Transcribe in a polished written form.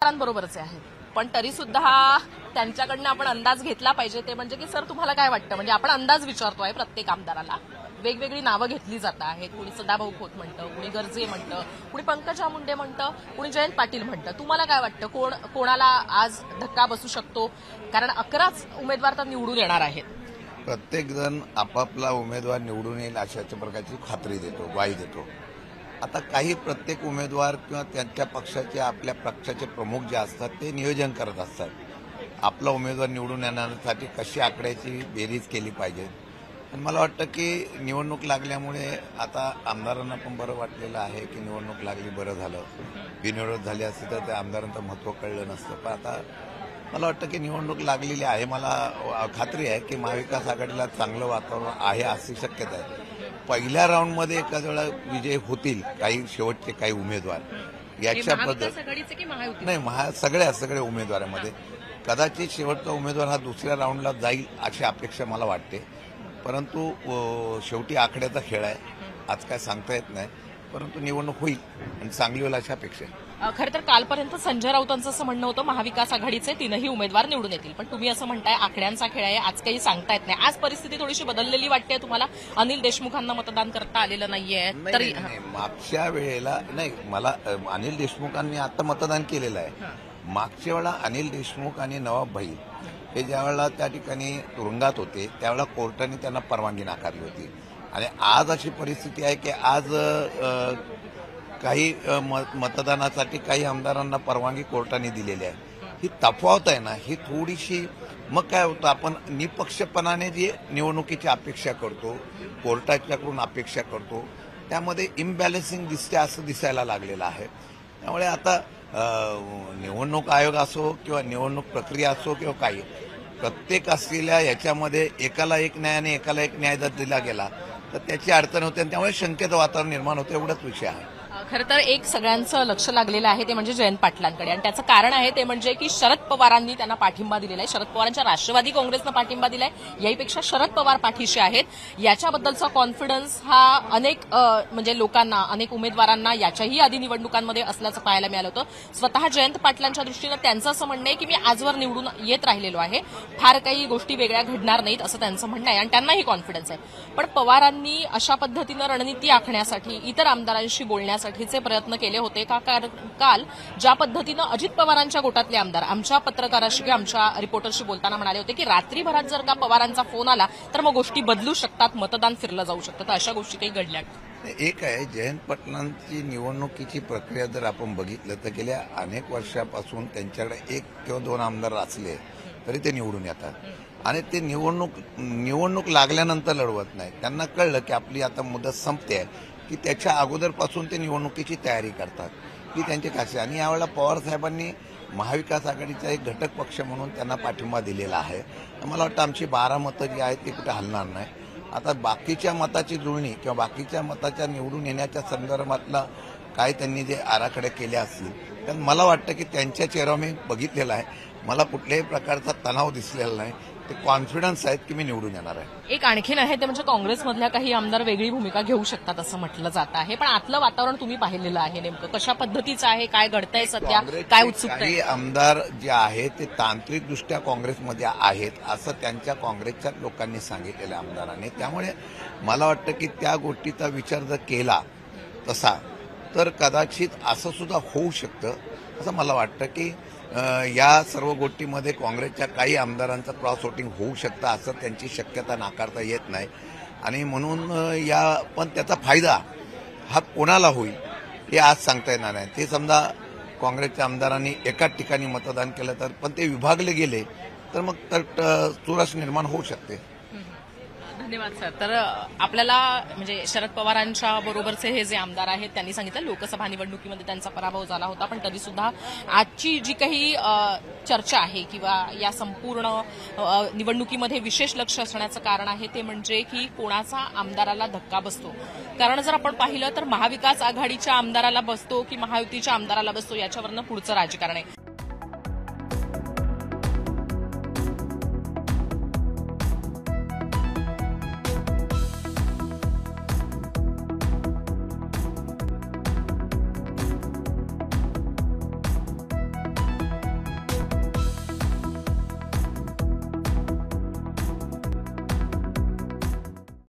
पवारांबरोबरचे आहेत, पण तरी सुद्धा त्यांच्याकडनं आपण अंदाज घेतला पाहिजे. ते म्हणजे की सर तुम्हाला काय वाटतं, म्हणजे आपण अंदाज विचारतोय प्रत्येक आमदाराला. वेगवेगळी नावं घेतली जात आहेत. कुणी सदाभाऊ खोत म्हणतं, कुणी गर्जे म्हणतं, कुणी पंकजा मुंडे म्हणतं, कुणी जयंत पाटील म्हणतं. तुम्हाला काय वाटतं कोणाला आज धक्का बसू शकतो? कारण 11च उमेदवार तर निवडून येणार आहेत. प्रत्येक जण आपापला उमेदवार निवडून येईल अशा प्रकारची खात्री देतो, ग्वाही देतो. आता काही प्रत्येक उमेदवार किंवा त्यांच्या पक्षाचे आपल्या पक्षाचे प्रमुख जे असतात ते नियोजन करत असतात. आपला उमेदवार निवडून येण्यासाठी कशी आकड्याची बेरीज केली पाहिजे. आणि मला वाटतं की निवडणूक लागल्यामुळे आता आमदारांना पण बरं वाटलेलं आहे की निवडणूक लागली, बरं झालं. बिनविरोध झाली असती तर त्या आमदारांचं महत्त्व कळलं नसतं. पण आता मला वाटतं की निवडणूक लागलेली आहे. मला खात्री आहे की महाविकास आघाडीला चांगलं वातावरण आहे अशी शक्यता आहे. पहिल्या राऊंडमध्ये एखाद वेळा विजय होतील काही शेवटचे काही उमेदवार याच्या पद्धत नाही सगळे उमेदवारांमध्ये कदाचित शेवटचा उमेदवार हा दुसऱ्या राऊंडला जाईल अशी अपेक्षा मला वाटते. परंतु शेवटी आकड्याचा खेळ आहे, आज काय सांगता येत नाही. परंतु निवडणूक होईल आणि चांगली होईल अशी अपेक्षा आहे. खरं तर कालपर्यंत संजय राऊतांचं असं म्हणणं होतं महाविकास आघाडीचे 3ही उमेदवार निवडून येतील, पण तुम्ही असं म्हणताय आकड्यांचा खेळ आहे, आज काही सांगता येत नाही. आज परिस्थिती थोडीशी बदललेली वाटते तुम्हाला? अनिल देशमुखांना मतदान करता आलेलं नाहीये तरी मागच्या वेळेला नाही, मला अनिल देशमुखांनी आता मतदान केलेलं आहे. मागच्या वेळेला अनिल देशमुख आणि नवाब भाई हे ज्यावेळेला त्या ठिकाणी तुरुंगात होते त्यावेळेला कोर्टाने त्यांना परवानगी नाकारली होती. आणि आज अशी परिस्थिती आहे की आज काही मतदानासाठी काही आमदारांना परवानगी कोर्टाने दिलेली आहे. ही तफावत आहे ना, ही थोडीशी मग काय होतं, आपण निपक्षपणाने जी निवडणुकीची अपेक्षा करतो, कोर्टाच्याकडून अपेक्षा करतो, त्यामध्ये इम्बॅलन्सिंग दिसते असं दिसायला लागलेलं आहे. त्यामुळे आता निवडणूक आयोग असो किंवा निवडणूक प्रक्रिया असो किंवा काही प्रत्येक असलेल्या याच्यामध्ये एकाला एक न्याय आणि एकाला एक न्याय जर दिला गेला तर त्याची अडचण होते आणि त्यामुळे शंकेचं वातावरण निर्माण होतं. एवढाच विषय आहे. खरं तर एक सगळ्यांचं लक्ष लागलेलं आहे ते म्हणजे जयंत पाटलांकडे, आणि त्याचं कारण आहे ते म्हणजे की शरद पवारांनी त्यांना पाठिंबा दिलेला आहे. शरद पवारांच्या राष्ट्रवादी काँग्रेसनं पाठिंबा दिलाय, याहीपेक्षा शरद पवार पाठीशी आहेत. याच्याबद्दलचा कॉन्फिडन्स हा अनेक म्हणजे लोकांना, अनेक उमेदवारांना याच्याही आधी निवडणुकांमध्ये असल्याचं पाहायला मिळालं होतं. स्वतः जयंत पाटलांच्या दृष्टीनं त्यांचं असं म्हणणं आहे की मी आजवर निवडून येत राहिलेलो आहे, फार काही गोष्टी वेगळ्या घडणार नाहीत असं त्यांचं म्हणणं आहे आणि त्यांनाही कॉन्फिडन्स आहे. पण पवारांनी अशा पद्धतीनं रणनीती आखण्यासाठी, इतर आमदारांशी बोलण्यासाठी प्रयत्न केले होते का? काल ज्या पद्धतीनं अजित पवारांच्या गोटातले आमदार आमच्या पत्रकाराशी किंवा आमच्या रिपोर्टरशी बोलताना म्हणाले होते की रात्रीभरात जर का पवारांचा फोन आला तर मग गोष्टी बदलू शकतात, मतदान फिरलं जाऊ शकतं. तर अशा गोष्टी काही घडल्या? एक आहे, जयंत पाटलांची निवडणुकीची प्रक्रिया जर आपण बघितलं तर गेल्या अनेक वर्षापासून त्यांच्याकडे 1 किंवा 2 आमदार असले तरी ते निवडून येतात आणि ते निवडणूक लागल्यानंतर लढवत नाही. त्यांना कळलं की आपली आता मुदत संपते आहे की त्याच्या अगोदरपासून ते निवडणुकीची तयारी करतात ही त्यांची खासियत. आणि यावेळेला पवार साहेबांनी महाविकास आघाडीचा एक घटक पक्ष म्हणून त्यांना पाठिंबा दिलेला आहे. मला वाटतं आमची 12 मतं जी आहेत ती कुठे हलणार नाही. आता बाकीच्या मताची जुळणी किंवा बाकीच्या मताच्या निवडून येण्याच्या संदर्भातला काय त्यांनी जे आराखडे केले असतील तर मला वाटतं की त्यांच्या चेहऱ्यावर मी बघितलेला आहे, मला कुठल्याही प्रकारचा तणाव दिसलेला नाही. ते कॉन्फिडन्स आहेत की मी निवडून येणार आहे. एक आणखीन आहे ते म्हणजे काँग्रेसमधल्या काही आमदार वेगळी भूमिका घेऊ शकतात असं म्हटलं जात आहे, पण आतलं वातावरण तुम्ही पाहिलेलं आहे, नेमकं कशा पद्धतीचं आहे, काय घडतंय सध्या, काय उत्सुकता? काही आमदार जे आहेत ते तांत्रिकदृष्ट्या काँग्रेसमध्ये आहेत असं त्यांच्या काँग्रेसच्या लोकांनी सांगितलेलं आमदारांनी. त्यामुळे मला वाटतं की त्या गोष्टीचा विचार जर केला तसा तर कदाचित असं सुद्धा होऊ शकतं असं मला वाटतं की या सर्व गोष्टीमध्ये काँग्रेसच्या काही आमदारांचं क्रॉस वोटिंग होऊ शकतं असं त्यांची शक्यता नाकारता येत नाही. आणि म्हणून पण त्याचा फायदा हा कोणाला होईल हे आज सांगता येणार नाही. ते समजा काँग्रेसच्या आमदारांनी एकाच ठिकाणी मतदान केलं तर पण ते विभागले गेले तर मग चुरस निर्माण होऊ शकते. धन्यवाद सर. तर आपल्याला म्हणजे शरद पवारांच्या बरोबरचे हे जे आमदार आहेत त्यांनी सांगितलं लोकसभा निवडणुकीमध्ये त्यांचा पराभव झाला होता, पण तरी सुद्धा आजची जी काही चर्चा आहे किंवा या संपूर्ण निवडणुकीमध्ये विशेष लक्ष असण्याचं कारण आहे ते म्हणजे की कोणाचा आमदाराला धक्का बसतो. कारण जर आपण पाहिलं तर महाविकास आघाडीच्या आमदाराला बसतो की महायुतीच्या आमदाराला बसतो याच्यावरनं पुढचं राजकारण आहे.